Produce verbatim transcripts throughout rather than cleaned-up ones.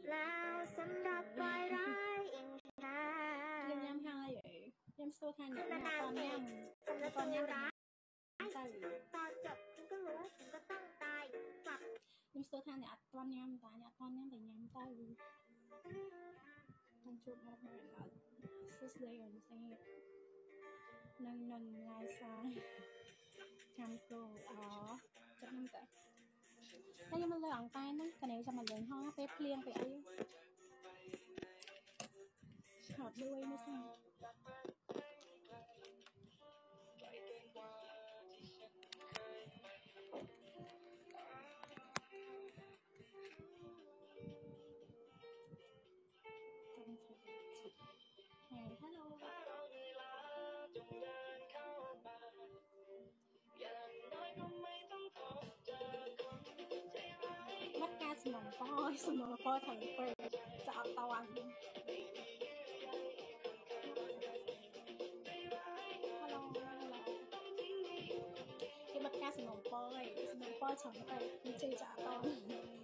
แล้วสำหรับรายร้ายเองค่ะยังยำให้ยำโซทานเนี่ยตอนนี้ตอนนี้ร้ายตอนจบฉันก็รู้ฉันก็ต้องตายกลับยำโซทานเนี่ยตอนนี้ตายเนี่ยตอนนี้แต่ยำตายต้องชุบมาให้เราสุดเลยอย่างนี้นั่งนั่งลายซ้ายจำตัวอ๋อจะนั่งแต่แล้วยังมันเลยอ่างตายนั่งกันไหนจะมาเลยห้องไปเพลียงไปไอ้ถอดด้วยไม่ใช่ฮัลโหลมัดกาสมองป้อยสมองป้อยถังเปิดจะเอาตะวันฮัลโหลที่มัดกาสมองป้อยสมองป้อยถังเปิดมีชื่อจะเอาตะวัน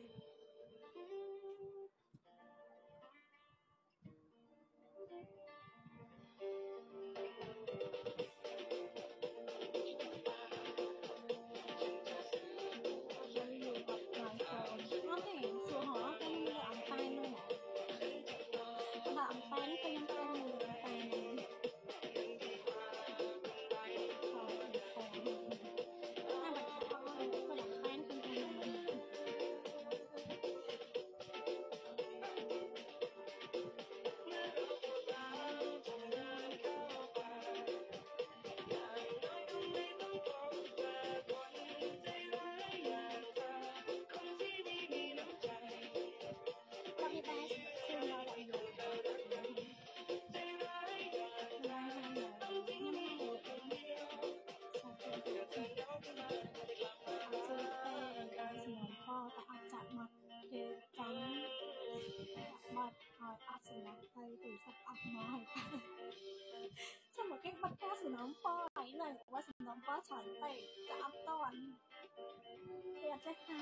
สนองไปถึงสักอักน้อยจะมาแค่บัดแค่สนองปอยเลยว่าสนองปอฉันไปจะอัพตอนอยากจะให้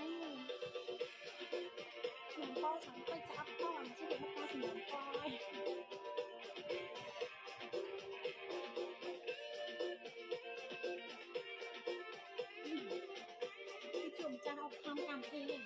สนองปอฉันไปจะอัพตอนที่เป็นบัดแค่สนองปอยที่จุ่มจะเอาคำคำเอง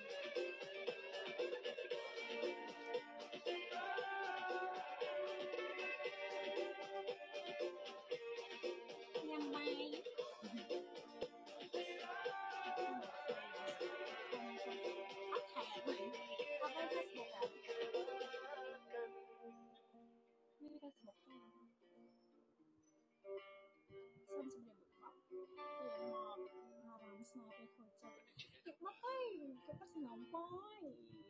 ส้มสำเร็จแบบเรียนมอบมาร้านสนาไปขอจับเก็บมาให้เก็บมาสนองปอย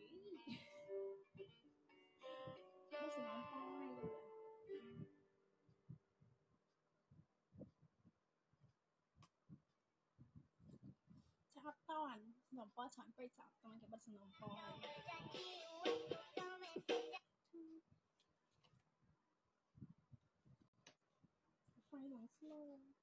เก็บมาสนองปอยจับตอนสนองปอยฉันไปจับตอนเก็บมาสนองปอยไฟหลงสโล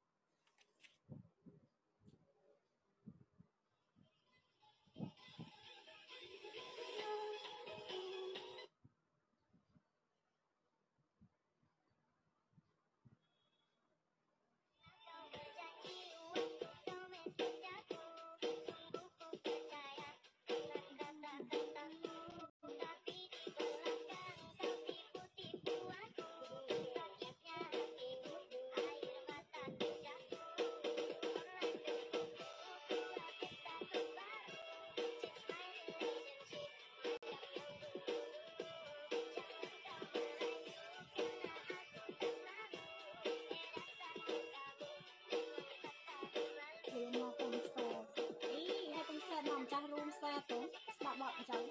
ចាស់រួមសាទៅស្ដាប់បទអញ្ចឹង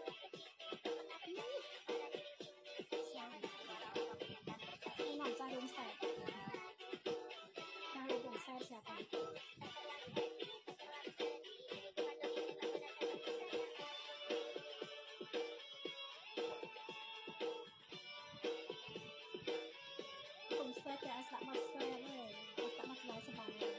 ខ្ញុំមកចាស់រួមសាចាស់រួមសាស្រាប់តែខ្ញុំស្ដាប់តែស្ដាប់មកស្ដាប់ហើយស្ដាប់មកស្ដាប់សប្បាយ